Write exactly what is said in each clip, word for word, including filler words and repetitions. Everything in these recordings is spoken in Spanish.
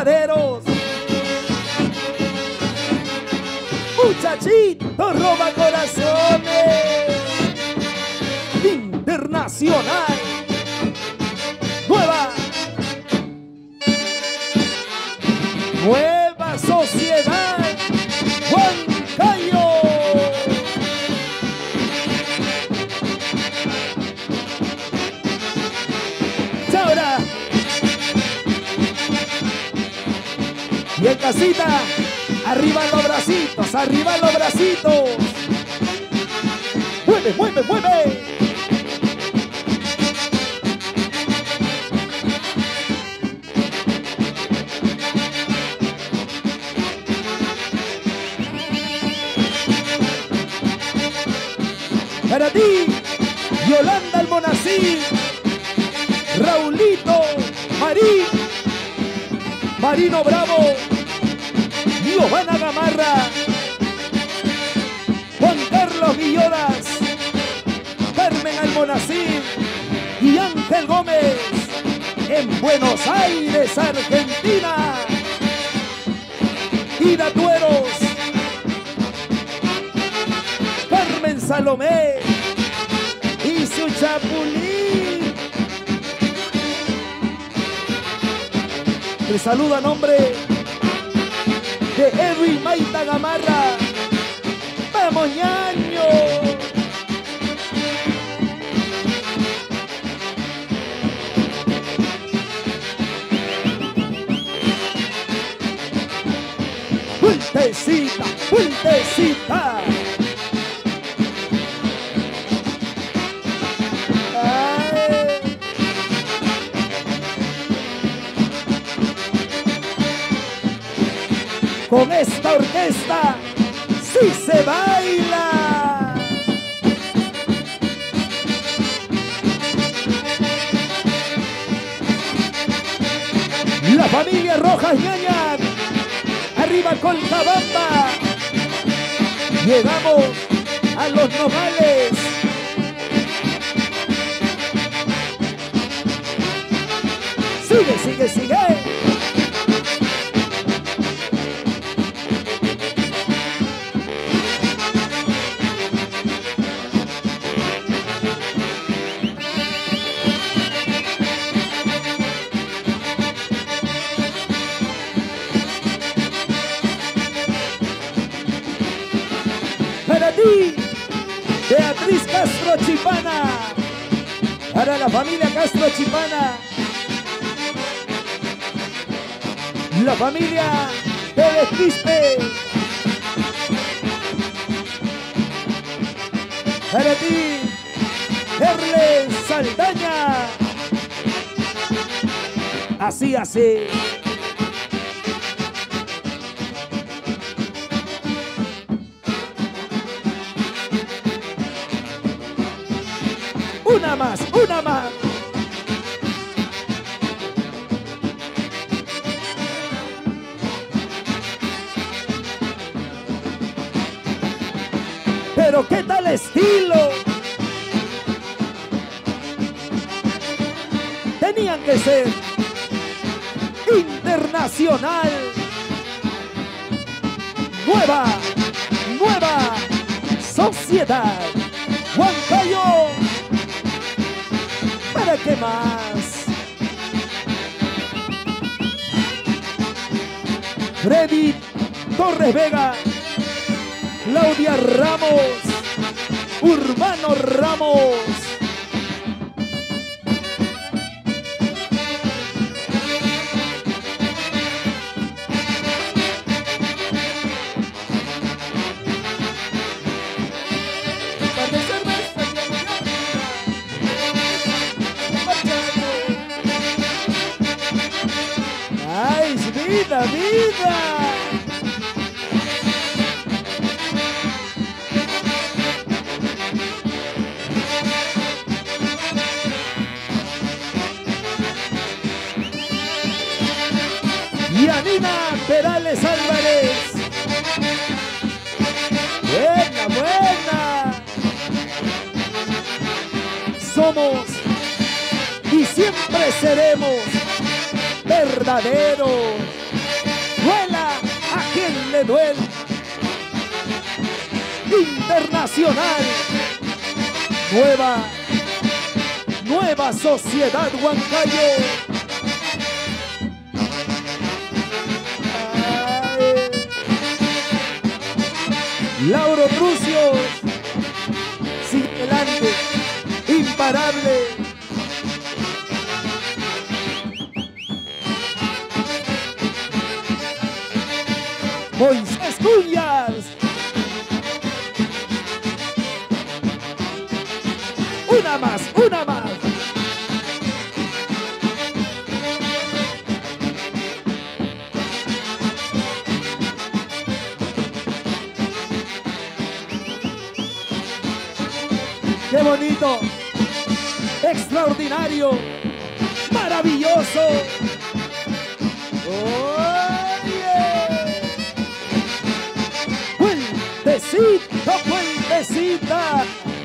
Maderos. Muchachito roba corazones. Internacional. Nueva. Nueva Sociedad. Huancayo. Ahora. Y en casita, arriba los bracitos, arriba los bracitos. Mueve, mueve, mueve. Para ti, Yolanda Almonací, Raulito, Marín, Marino Bravo, Giovanna Gamarra, Juan Carlos Villegas, Carmen Almonacid y Ángel Gómez en Buenos Aires, Argentina. Ida Tueros, Carmen Salomé y su chapulín. Te saluda a nombre de Edwin Maita Gamarra. ¡Vamos, ñaño! ¡Vueltecita, vueltecita! Con esta orquesta sí se baila. La familia Rojas Ñaña, arriba Colcabamba. Llegamos a Los Nogales. Sigue, sigue, sigue. Para ti, Beatriz Castro Chipana. Para la familia Castro Chipana. La familia Pérez Quispe. Para ti, Erles Saldaña. Así, así. Una más, una más. Pero qué tal estilo. Tenían que ser internacional. Nueva, nueva sociedad. Huancayo. ¿Para qué más? Freddy Torres Vega, Claudia Ramos, Urbano Ramos. ¡Ay, vida, vida! Yanina Perales Álvarez. Buena, buena. Somos y siempre seremos verdadero. Duela a quien le duele. Internacional. Nueva, nueva Sociedad Huancayo. Ay. Lauro Trucios. Sigue adelante. Imparable. Moisés Cuñas. Una más, una más. Qué bonito. Extraordinario. Maravilloso. Oye. Puentecito, puentecita.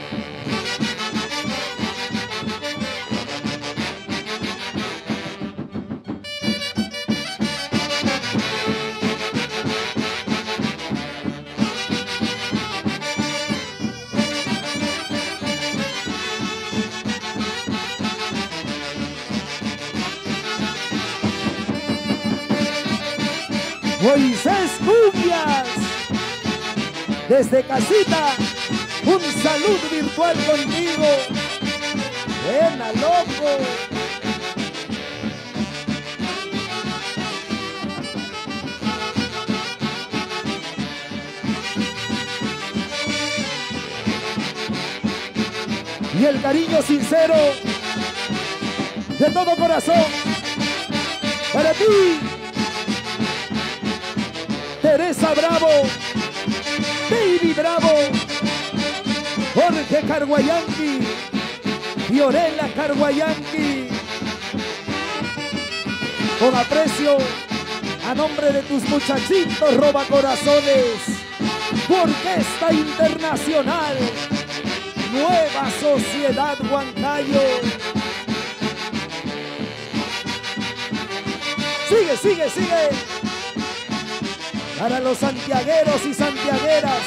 Moisés Cubias, desde casita, un saludo virtual contigo. Buena, loco. Y el cariño sincero de todo corazón para ti, Teresa Bravo, Baby Bravo, Jorge Carguayanqui, Fiorella Carguayanqui. Con aprecio, a nombre de tus muchachitos robacorazones, tu Orquesta Internacional, Nueva Sociedad Huancayo. Sigue, sigue, sigue. Para los santiagueros y santiagueras,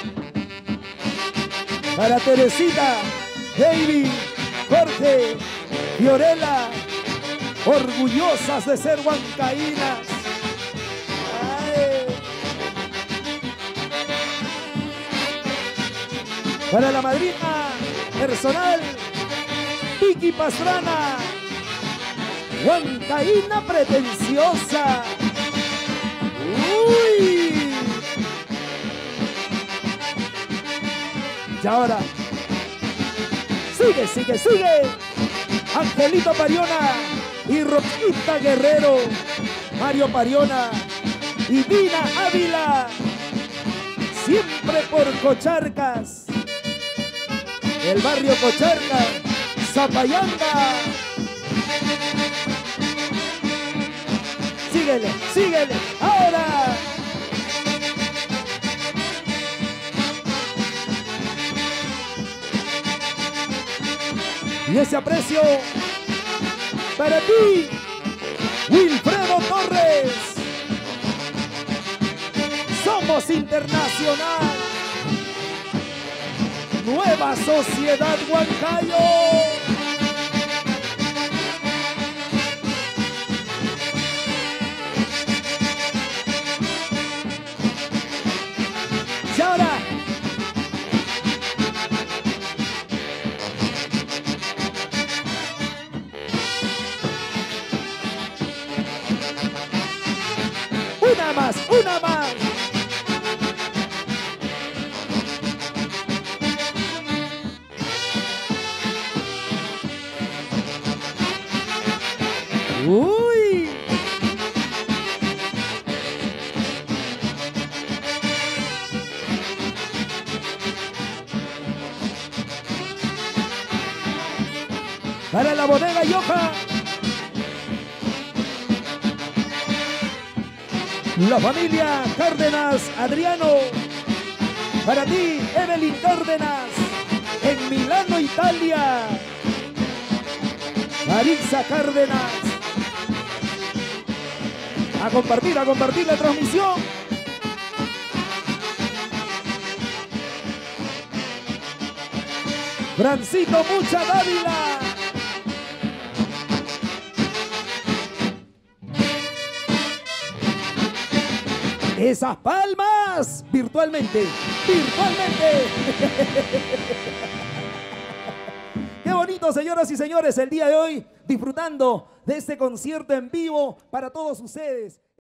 para Teresita, Baby, Jorge, Fiorella, orgullosas de ser huancaínas. Ay. Para la madrina personal, Vicky Pastrana, huancaína pretenciosa. Uy. Y ahora, sigue, sigue, sigue. Angelito Pariona y Rosita Guerrero, Mario Pariona y Dina Ávila, siempre por Cocharcas, el barrio Cocharcas, Zapayanga. Síguele, síguele, ahora. Y ese aprecio para ti, Wilfredo Torres. Somos internacional. Nueva Sociedad Huancayo. Y ahora, una más, una más. Uy. Para la bodega Yoja, la familia Cárdenas Adriano. Para ti, Evelyn Cárdenas, en Milano, Italia. Marisa Cárdenas, A compartir, a compartir la transmisión. Francito Mucha Dávila. Esas palmas, virtualmente, virtualmente. Qué bonito, señoras y señores, el día de hoy, disfrutando de este concierto en vivo para todos ustedes.